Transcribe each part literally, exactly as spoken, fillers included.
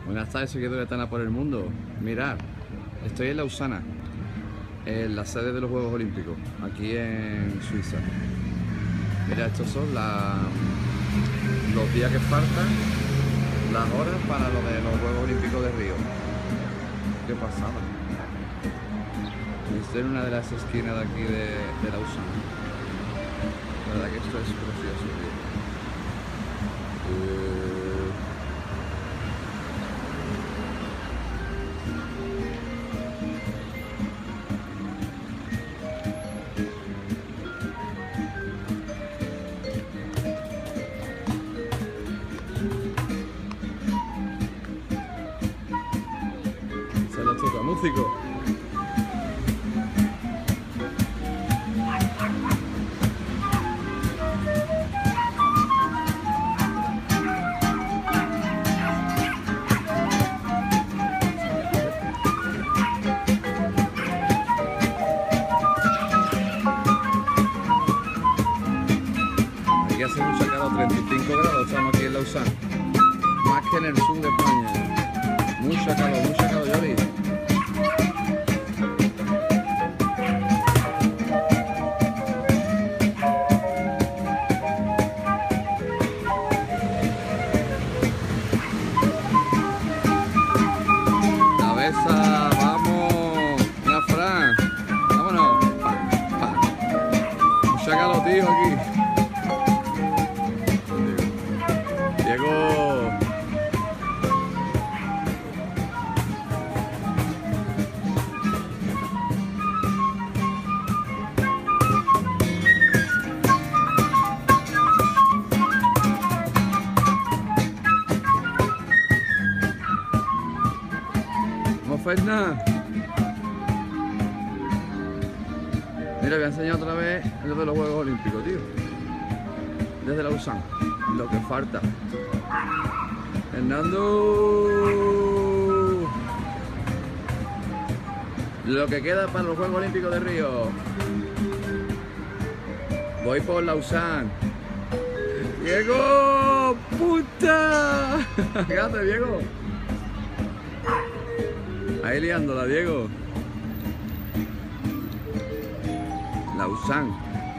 Buenas tardes, seguidores de Tana por el mundo. Mirad, estoy en Lausana, en la sede de los Juegos Olímpicos, aquí en Suiza. Mira, estos son la, los días que faltan, las horas para lo de los Juegos Olímpicos de Río. Qué pasada. Estoy en una de las esquinas de aquí de, de Lausana. La verdad que esto es precioso, tío. Eh... Se lo toca músico. Aquí hace mucha calor, treinta y cinco grados, estamos aquí en Lausana, más que en el sur de España. Mucha calor, mucha calor, Yoli. Cabeza, vamos, una Fran, vámonos. Pa, pa. Mucha calor, tío, aquí. Diego. No fue nada. Mira, voy a enseñar otra vez lo de los Juegos Olímpicos, tío. Desde Lausana, lo que falta. Fernando. Lo que queda para los Juegos Olímpicos de Río. Voy por Lausana. ¡Diego! ¡Puta! ¿Qué haces, Diego? Ahí liándola, Diego. Lausana.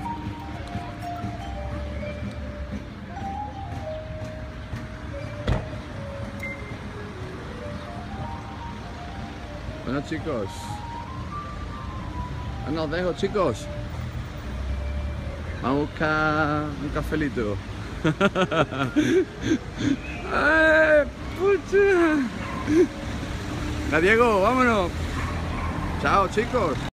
Bueno, chicos, nos dejo, chicos. Vamos a buscar un cafelito. ¡Ay, pucha! ¡La Diego, vámonos! ¡Chao, chicos!